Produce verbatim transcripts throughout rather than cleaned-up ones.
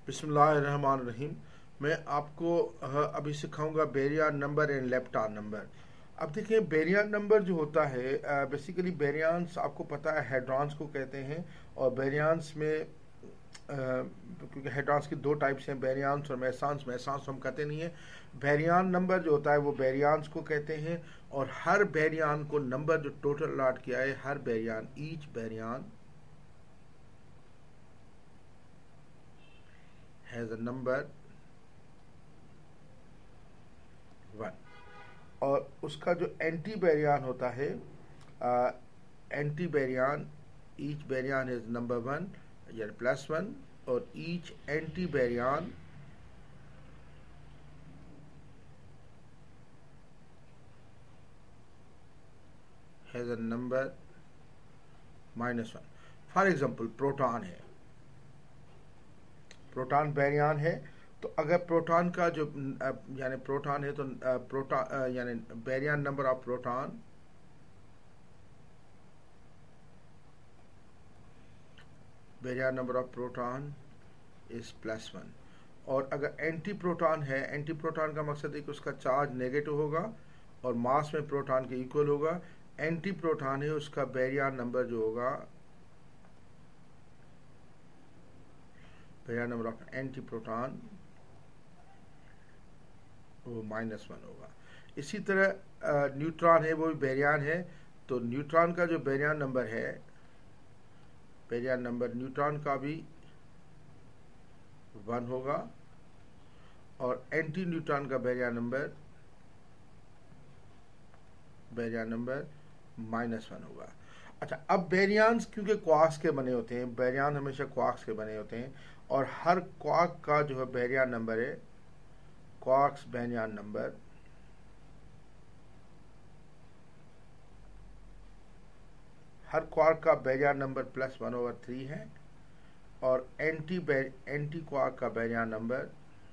बिस्मिल्लाहिर्रहमानिर्रहीम। मैं आपको अभी सिखाऊंगा baryon number and lepton number. अब देखिए, बेरियन नंबर जो होता है, बेसिकली बेरियंस आपको पता है हेड्रॉन्स को कहते हैं। और बेरियंस में अ, क्योंकि हेड्रॉन्स की दो टाइप्स हैं, बेरियंस और मेसांस। मेसांस हम कहते नहीं है। बेरियन नंबर जो होता है वो बेरियंस को कहते हैं। और हर बेरियन को नंबर जो टोटल अलॉट किया है, हर baryon, each baryon has a number one. और उसका जो एंटी बेरियन होता है, anti baryon, each baryon is number one यानी प्लस वन। और each anti baryon has a number minus one. For example, proton है, प्रोटॉन बेरियन है। तो अगर प्रोटॉन का जो यानी प्रोटॉन है तो प्रोटॉन यानी baryon number of proton baryon number of proton is plus one. और अगर एंटी प्रोटॉन है, एंटी प्रोटॉन का मकसद है कि उसका चार्ज नेगेटिव होगा और मास में प्रोटॉन के इक्वल होगा। एंटी प्रोटॉन है, उसका बेरियन नंबर जो होगा, baryon number of anti proton वो माइनस वन होगा। इसी तरह न्यूट्रॉन है, वो भी बेरियन है। तो न्यूट्रॉन का जो बेरियन नंबर है, बेरियन नंबर न्यूट्रॉन का भी वन होगा। और एंटी न्यूट्रॉन का baryon number baryon number minus one होगा। अच्छा, अब बेरियंस क्योंकि क्वार्क्स के बने होते हैं, बेरियन हमेशा क्वार्क्स के बने होते हैं। और हर क्वार्क का जो है बेरियन नंबर है क्वार्क्स बेरियन नंबर हर क्वार्क का baryon number plus one over three है। और एंटी एंटी क्वार्क का baryon number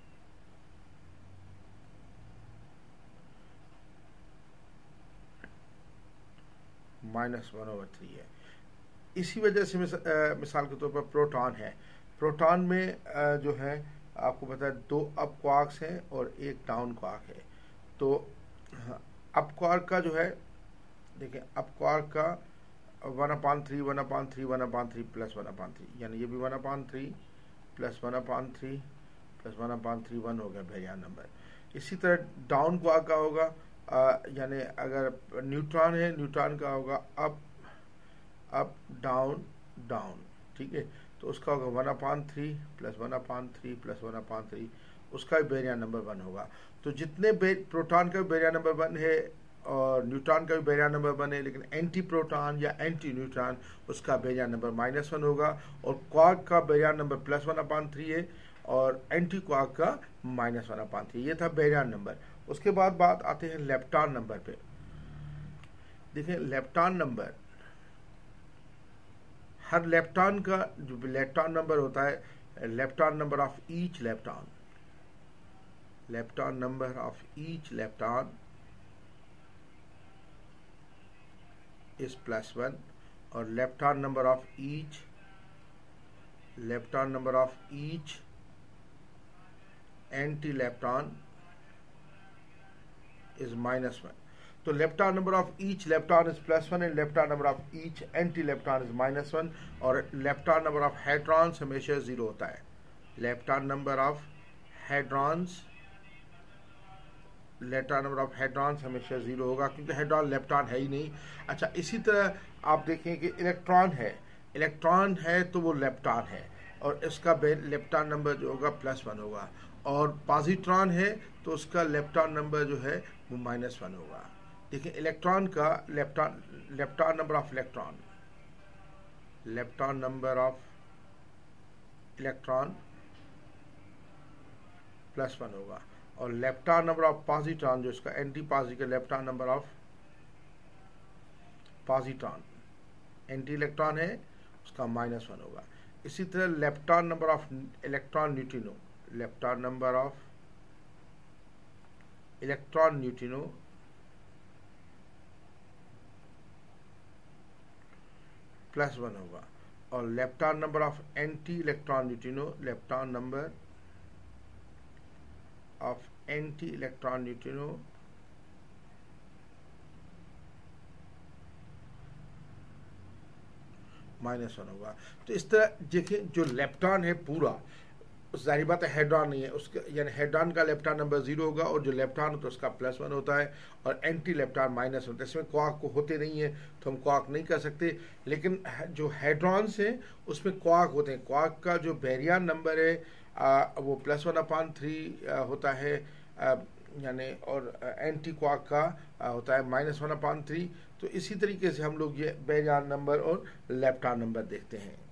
minus one over three है। इसी वजह से मिस, आ, मिसाल के तौर पर प्रोटॉन है। प्रोटॉन में आ, जो है आपको पता है दो अप क्वार्क्स हैं और एक डाउन क्वार्क है। तो अप क्वार्क का जो है, देखिए, अप क्वार्क का one upon three one upon three one upon three plus one upon three, यानी ये भी one upon three plus one upon three plus one upon three one हो गया बेरियन नंबर। इसी तरह डाउन क्वार्क का होगा, यानी अगर न्यूट्रॉन है, न्यूट्रॉन का होगा अप अप डाउन डाउन, ठीक है। तो उसका होगा one upon three plus one upon three plus one upon three, उसका भी बेरियन नंबर वन होगा। तो जितने प्रोटॉन का भी बेरियन नंबर वन है और न्यूट्रॉन का भी बेरियन नंबर वन है, लेकिन एंटी प्रोटॉन या एंटी न्यूट्रॉन उसका बेरियन नंबर माइनस वन होगा। और क्वार्क का baryon number plus one upon three है और एंटी क्वार्क का माइनस वन अपान थ्री। ये था बेरियन नंबर। उसके बाद बात आते हैं लेप्टन नंबर पे। देखिए, लेप्टन नंबर, हर लेप्टन का जो लेप्टन नंबर होता है, lepton number of each lepton lepton number of each lepton is plus one. और lepton number of each lepton number of each anti lepton is minus one. तो lepton number of each lepton is plus one and lepton number of each anti lepton is minus one. और lepton number of hadrons हमेशा zero होता है। Lepton number of hadrons lepton number of hadrons हमेशा zero होगा, क्योंकि hadron lepton है ही नहीं। अच्छा, इसी तरह आप देखें कि इलेक्ट्रॉन है, इलेक्ट्रॉन है तो वो लेप्टन है और इसका लेप्टन नंबर जो होगा प्लस वन होगा। और पॉजिट्रॉन है तो उसका लेप्टन नंबर जो है वो माइनस वन होगा। देखिए, इलेक्ट्रॉन का lepton lepton number of electron lepton number of electron plus one होगा। और लेप्टन नंबर ऑफ पॉजिट्रॉन जो इसका anti positive lepton number of positron anti electron है उसका माइनस वन होगा। इसी तरह lepton number of electron neutrino lepton number of electron neutrino plus one होगा। और lepton number of anti electron neutrino, lepton number of anti electron neutrino minus one होगा। तो इस तरह देखिए जो लेप्टॉन है पूरा, जाहिर बात है हेड्रॉन नहीं है उसका, यानी हेड्रॉन का लेप्टॉन नंबर जीरो होगा और जो लेप्टॉन होता है उसका प्लस वन होता है और एंटी लेप्टॉन माइनस होता है। इसमें क्वार्क को होते नहीं है तो हम क्वार्क नहीं कर सकते, लेकिन जो हेड्रॉन्स हैं उसमें क्वार्क होते हैं। क्वार्क का जो बैरियन नंबर है आ, वो प्लस वन अपान थ्री होता है, यानी और एंटी क्वार्क का आ, होता है माइनस वन अपान थ्री। तो इसी तरीके से हम लोग ये बैरियन नंबर और लेप्टॉन नंबर देखते हैं।